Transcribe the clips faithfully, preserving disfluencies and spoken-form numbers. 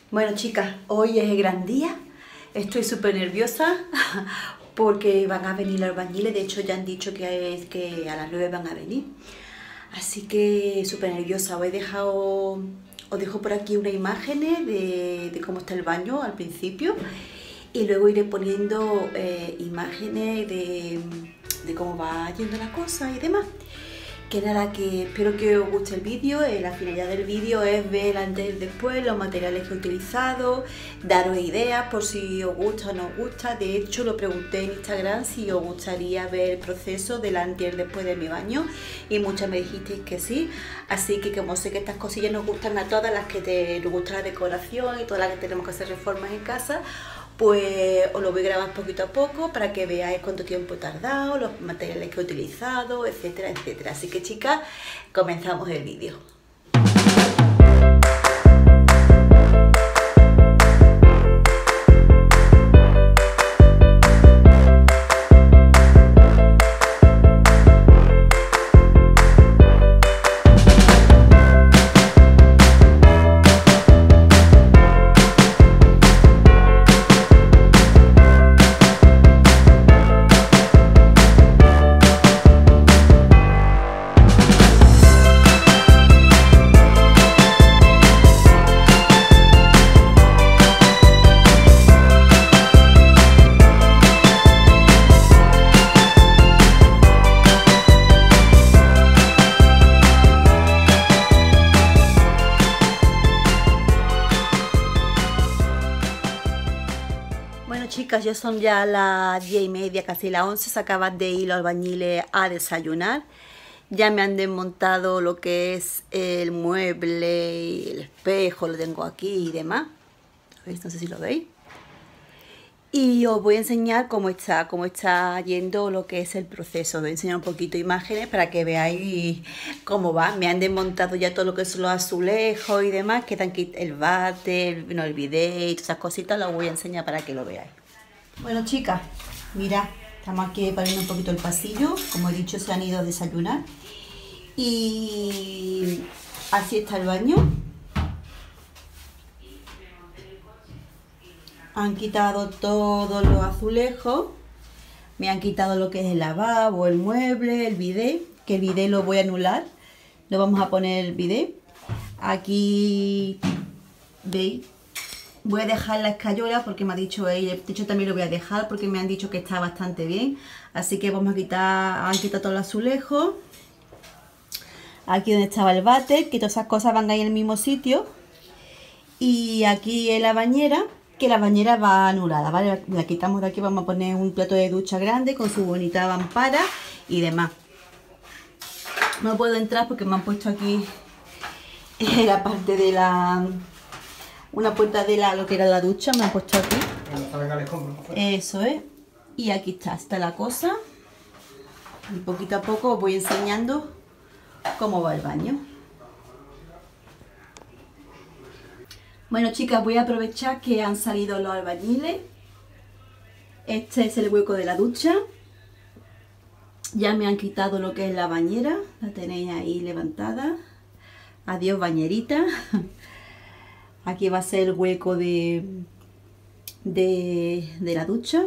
Bueno, chicas, hoy es el gran día. Estoy súper nerviosa porque van a venir los albañiles. De hecho, ya han dicho que, es, que a las nueve van a venir. Así que súper nerviosa. Os he dejado, os dejo por aquí unas imágenes de, de cómo está el baño al principio. Y luego iré poniendo eh, imágenes de, de cómo va yendo la cosa y demás. Que nada, que espero que os guste el vídeo. Eh, la finalidad del vídeo es ver el antes y el después, los materiales que he utilizado, daros ideas por si os gusta o no os gusta. De hecho, lo pregunté en Instagram si os gustaría ver el proceso del antes y el después de mi baño y muchas me dijisteis que sí. Así que como sé que estas cosillas nos gustan a todas, las que te nos gusta la decoración y todas las que tenemos que hacer reformas en casa, pues os lo voy a grabar poquito a poco para que veáis cuánto tiempo he tardado, los materiales que he utilizado, etcétera, etcétera. Así que chicas, comenzamos el vídeo. Bueno chicas, ya son ya las diez y media, casi las once, se acaban de ir los albañiles a desayunar. Ya me han desmontado lo que es el mueble y el espejo, lo tengo aquí y demás. ¿Veis? No sé si lo veis. Y os voy a enseñar cómo está, cómo está yendo lo que es el proceso. Os voy a enseñar un poquito imágenes para que veáis cómo va. Me han desmontado ya todo lo que son los azulejos y demás. Quedan aquí el váter, no, el bidet y todas esas cositas. Las voy a enseñar para que lo veáis. Bueno chicas, mirad, estamos aquí poniendo un poquito el pasillo. Como he dicho, se han ido a desayunar. Y así está el baño. Han quitado todos los azulejos, me han quitado lo que es el lavabo, el mueble, el bidet, que el bidet lo voy a anular, lo vamos a poner el bidet. Aquí, veis, voy a dejar la escayola porque me ha dicho ella, de hecho también lo voy a dejar porque me han dicho que está bastante bien. Así que vamos a quitar, han quitado todo el azulejo. Aquí donde estaba el váter, que todas esas cosas van ahí en el mismo sitio. Y aquí en la bañera, que la bañera va anulada, ¿vale? La quitamos de aquí, vamos a poner un plato de ducha grande con su bonita mampara y demás. No puedo entrar porque me han puesto aquí en la parte de la... una puerta de la, lo que era la ducha, me han puesto aquí. Eso es. Y aquí está, está la cosa. Y poquito a poco os voy enseñando cómo va el baño. Bueno chicas, voy a aprovechar que han salido los albañiles. Este es el hueco de la ducha. Ya me han quitado lo que es la bañera. La tenéis ahí levantada. Adiós bañerita. Aquí va a ser el hueco de, de, de la ducha.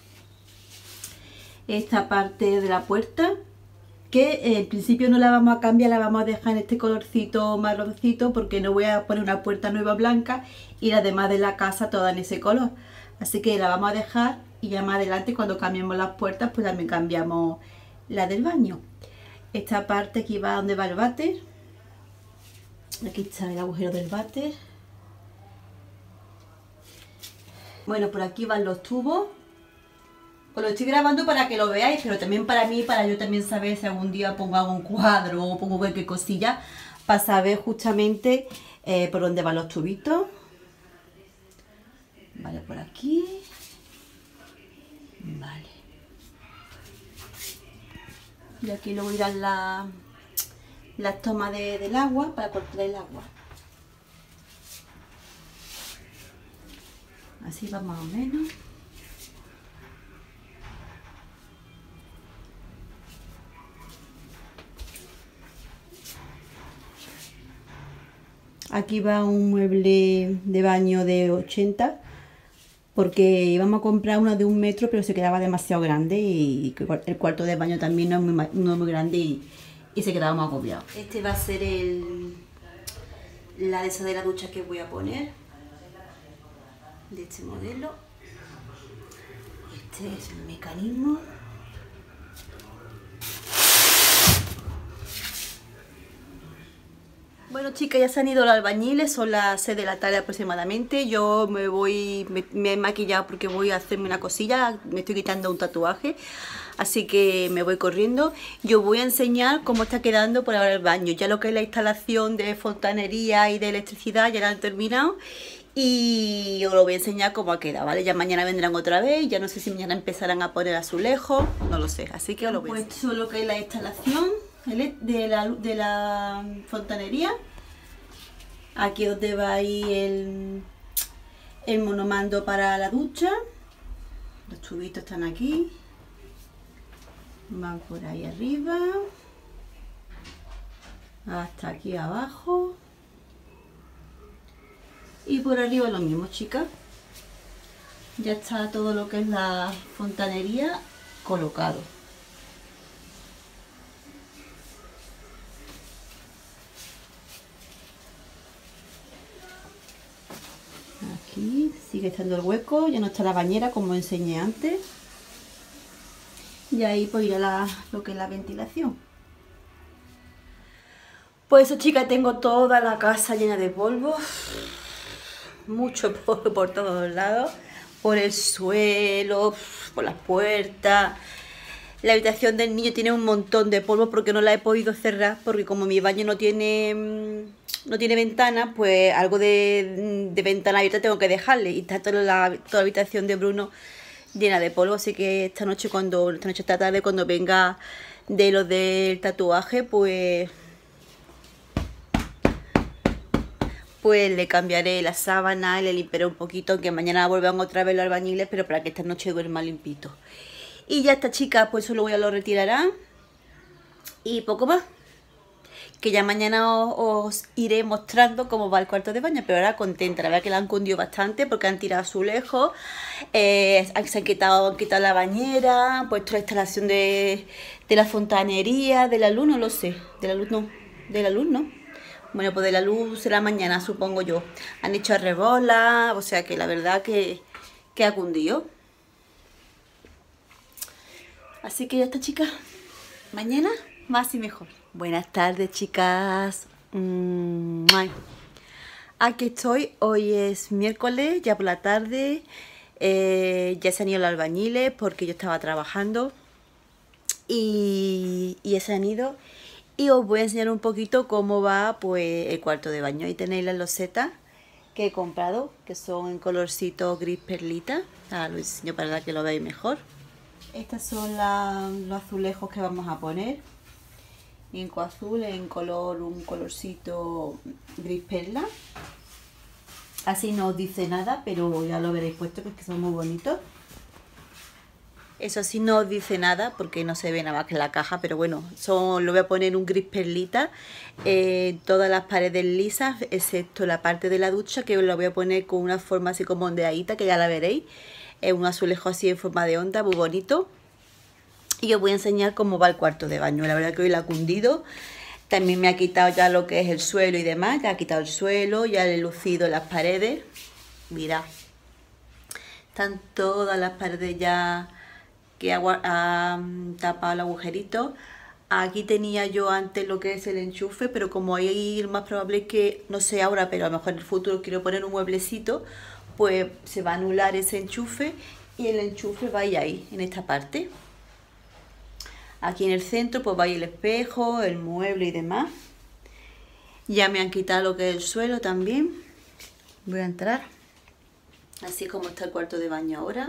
Esta parte de la puerta, que en principio no la vamos a cambiar, la vamos a dejar en este colorcito marroncito porque no voy a poner una puerta nueva blanca y las demás de la casa todas en ese color. Así que la vamos a dejar y ya más adelante cuando cambiemos las puertas pues también cambiamos la del baño. Esta parte aquí va donde va el váter. Aquí está el agujero del váter. Bueno, por aquí van los tubos. Os lo estoy grabando para que lo veáis, pero también para mí, para yo también saber si algún día pongo algún cuadro o pongo cualquier cosilla, para saber justamente eh, por dónde van los tubitos. Vale, por aquí. Vale. Y aquí luego irán las la tomas de, del agua, para cortar el agua. Así va más o menos. Aquí va un mueble de baño de ochenta, porque íbamos a comprar uno de un metro, pero se quedaba demasiado grande y el cuarto de baño también no es muy, no es muy grande y, y se quedaba más agobiado. Este va a ser el, la de esa de la ducha que voy a poner, de este modelo. Este es el mecanismo. Bueno, chicas, ya se han ido los albañiles, son las seis de la tarde aproximadamente. Yo me voy, me, me he maquillado porque voy a hacerme una cosilla, me estoy quitando un tatuaje, así que me voy corriendo. Yo voy a enseñar cómo está quedando por ahora el baño. Ya lo que es la instalación de fontanería y de electricidad ya la han terminado y os lo voy a enseñar cómo ha quedado, ¿vale? Ya mañana vendrán otra vez, ya no sé si mañana empezarán a poner azulejos, no lo sé, así que os lo voy a enseñar. Pues todo lo que es la instalación de la, de la fontanería. Aquí os va ahí el, el monomando para la ducha. Los tubitos están aquí, van por ahí arriba hasta aquí abajo y por arriba lo mismo, chicas. Ya está todo lo que es la fontanería colocado. Aquí sigue estando el hueco, ya no está la bañera como enseñé antes. Y ahí pues irá la, lo que es la ventilación. Pues eso, chicas, tengo toda la casa llena de polvo. Mucho polvo por todos lados. Por el suelo, por las puertas. La habitación del niño tiene un montón de polvo porque no la he podido cerrar. Porque como mi baño no tiene... no tiene ventana, pues algo de, de ventana abierta tengo que dejarle. Y está toda la, toda la habitación de Bruno llena de polvo. Así que esta noche, cuando esta noche esta tarde, cuando venga de lo del tatuaje, pues pues le cambiaré la sábana y le limpiaré un poquito, aunque mañana vuelvan otra vez los albañiles, pero para que esta noche duerma limpito. Y ya está, chicas, pues solo voy a lo retirará y poco más. Que ya mañana os, os iré mostrando cómo va el cuarto de baño, pero ahora contenta, la verdad que la han cundido bastante porque han tirado azulejos, eh, se han quitado, han quitado la bañera, han puesto la instalación de, de la fontanería, de la luz, no lo sé, de la luz no, de la luz no, bueno pues de la luz será mañana supongo yo, han hecho arrebola, o sea que la verdad que, que ha cundido. Así que ya está, chicas, mañana más y mejor. Buenas tardes, chicas. Mm, aquí estoy, hoy es miércoles, ya por la tarde. Eh, ya se han ido los albañiles porque yo estaba trabajando y, y ya se han ido. Y os voy a enseñar un poquito cómo va pues el cuarto de baño. Ahí tenéis las losetas que he comprado, que son en colorcito gris perlita. Ahora lo enseño para que lo veáis mejor. Estos son la, los azulejos que vamos a poner. Inco azul en color, un colorcito gris perla. Así no os dice nada, pero ya lo veréis puesto porque son muy bonitos. Eso sí no os dice nada porque no se ve nada más que en la caja, pero bueno, son, lo voy a poner un gris perlita en eh, todas las paredes lisas, excepto la parte de la ducha, que os la voy a poner con una forma así como ondeadita, que ya la veréis. Es un azulejo así en forma de onda, muy bonito. Y os voy a enseñar cómo va el cuarto de baño. La verdad que hoy la ha cundido. También me ha quitado ya lo que es el suelo y demás. Ya ha quitado el suelo, ya le he lucido las paredes. Mirad. Están todas las paredes ya que ha, ha tapado el agujerito. Aquí tenía yo antes lo que es el enchufe, pero como ahí lo más probable es que, no sé ahora, pero a lo mejor en el futuro quiero poner un mueblecito, pues se va a anular ese enchufe y el enchufe va ahí, en esta parte. Aquí en el centro pues va ahí el espejo, el mueble y demás. Ya me han quitado lo que es el suelo también. Voy a entrar. Así como está el cuarto de baño ahora.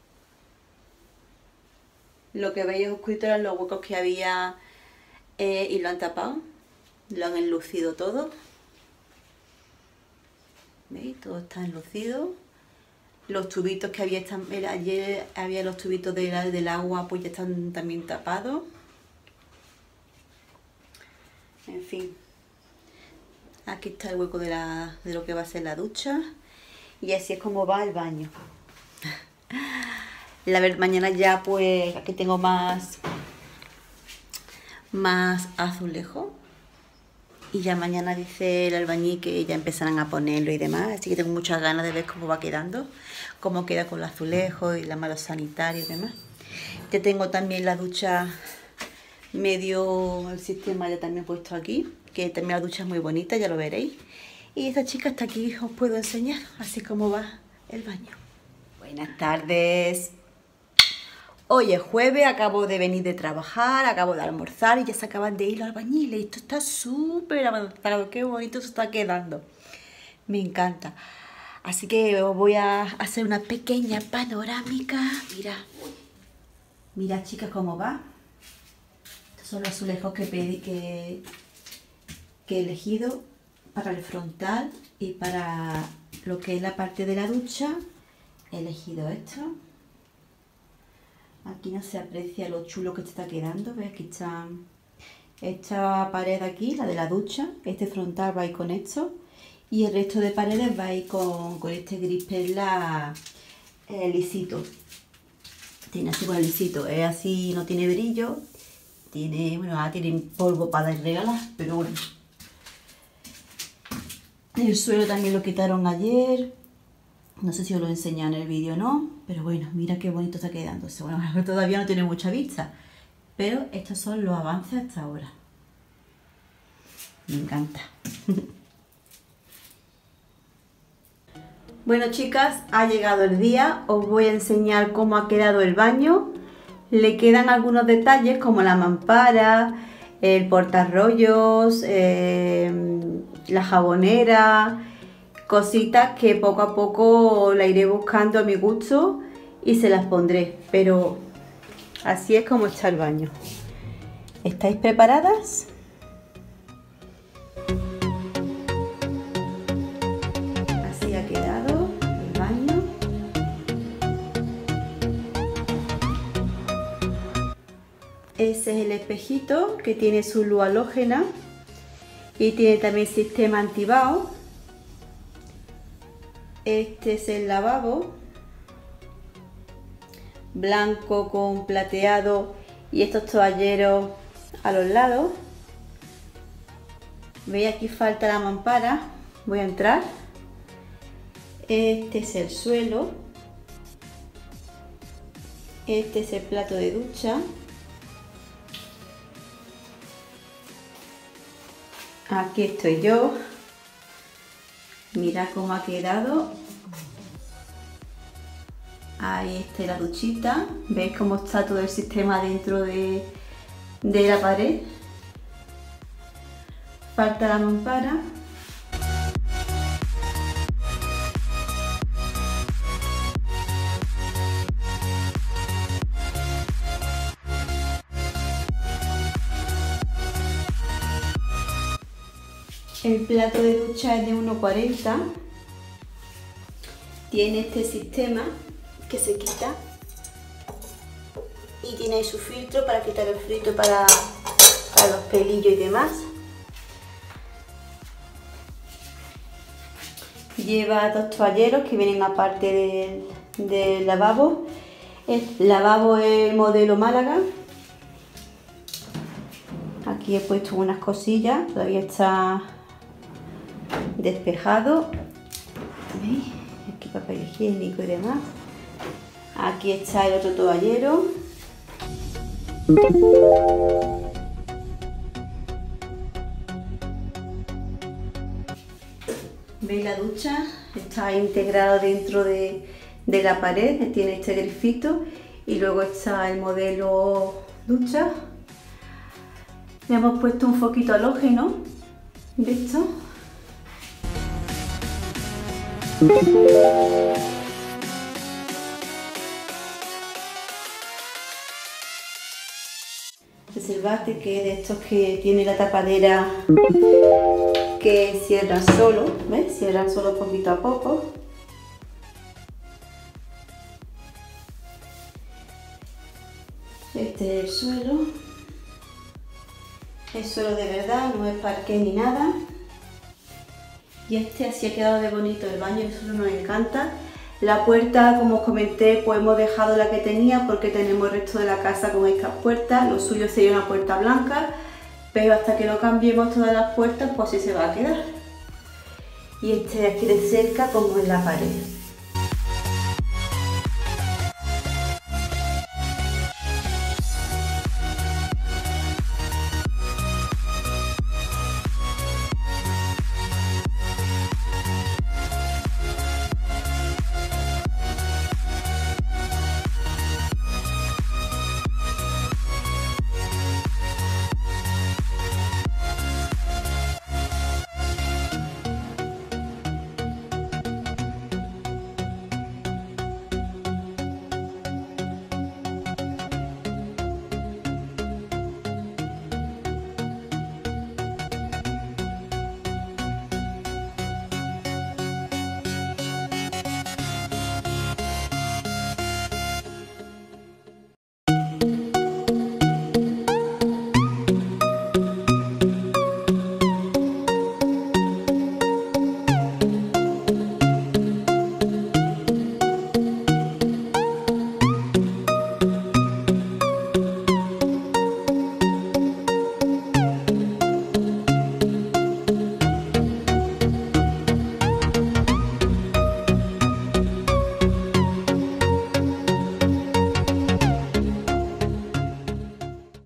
Lo que veis oscurito eran los huecos que había eh, y lo han tapado. Lo han enlucido todo. ¿Veis? Todo está enlucido. Los tubitos que había están, ayer había los tubitos de la, del agua, pues ya están también tapados. En fin, Aquí está el hueco de, la, de lo que va a ser la ducha. Y así es como va el baño. La verdad, mañana ya pues aquí tengo más, más azulejo. Y ya mañana dice el albañil que ya empezarán a ponerlo y demás. Así que tengo muchas ganas de ver cómo va quedando. Cómo queda con los azulejos y la malla sanitaria y demás. Ya tengo también la ducha medio, el sistema ya también puesto aquí. Que también la ducha es muy bonita, ya lo veréis. Y esta chica hasta aquí os puedo enseñar. Así como va el baño. Buenas tardes. Hoy es jueves, acabo de venir de trabajar, acabo de almorzar y ya se acaban de ir los albañiles. Esto está súper avanzado, qué bonito se está quedando. Me encanta. Así que os voy a hacer una pequeña panorámica. Mira, mira chicas cómo va. Estos son los azulejos que pedí, que, que he elegido para el frontal y para lo que es la parte de la ducha. He elegido esto. Aquí no se aprecia lo chulo que está quedando. ¿Ves? Aquí está esta pared aquí, la de la ducha. Este frontal va a ir con esto. Y el resto de paredes va a ir con, con este gris perla eh, lisito. Tiene así con el lisito. Es así, no tiene brillo. Tiene, bueno, ahora tiene polvo para regalar, pero bueno. El suelo también lo quitaron ayer. No sé si os lo he enseñado en el vídeo o no, pero bueno, mira qué bonito está quedando. Bueno, todavía no tiene mucha vista, pero estos son los avances hasta ahora. Me encanta. Bueno, chicas, ha llegado el día. Os voy a enseñar cómo ha quedado el baño. Le quedan algunos detalles como la mampara, el portarrollos, eh, la jabonera. Cositas que poco a poco la iré buscando a mi gusto y se las pondré, pero así es como está el baño. ¿Estáis preparadas? Así ha quedado el baño. Ese es el espejito que tiene su luz halógena y tiene también sistema antibao. Este es el lavabo, blanco con plateado y estos toalleros a los lados. Veis, aquí falta la mampara, voy a entrar. Este es el suelo. Este es el plato de ducha. Aquí estoy yo. Mirad cómo ha quedado. Ahí está la duchita. ¿Veis cómo está todo el sistema dentro de, de la pared? Falta la mampara. El plato de ducha es de uno cuarenta. Tiene este sistema que se quita y tiene ahí su filtro para quitar el filtro para, para los pelillos y demás. Lleva dos toalleros que vienen aparte del, del lavabo. El lavabo es el modelo Málaga. Aquí he puesto unas cosillas, todavía está despejado. ¿Veis? Aquí papel higiénico y demás. Aquí está el otro toallero. ¿Veis la ducha? Está integrado dentro de, de la pared, tiene este grifito y luego está el modelo ducha. Le hemos puesto un foquito halógeno de esto. Reservate, que es de estos que tiene la tapadera que cierran solo, ¿ves? Cierran solo poquito a poco. Este es el suelo. Es suelo de verdad, no es parqué ni nada. Y este así ha quedado de bonito el baño, eso nos encanta. La puerta, como os comenté, pues hemos dejado la que tenía porque tenemos el resto de la casa con estas puertas. Lo suyo sería una puerta blanca, pero hasta que no cambiemos todas las puertas, pues así se va a quedar. Y este de aquí de cerca como en la pared.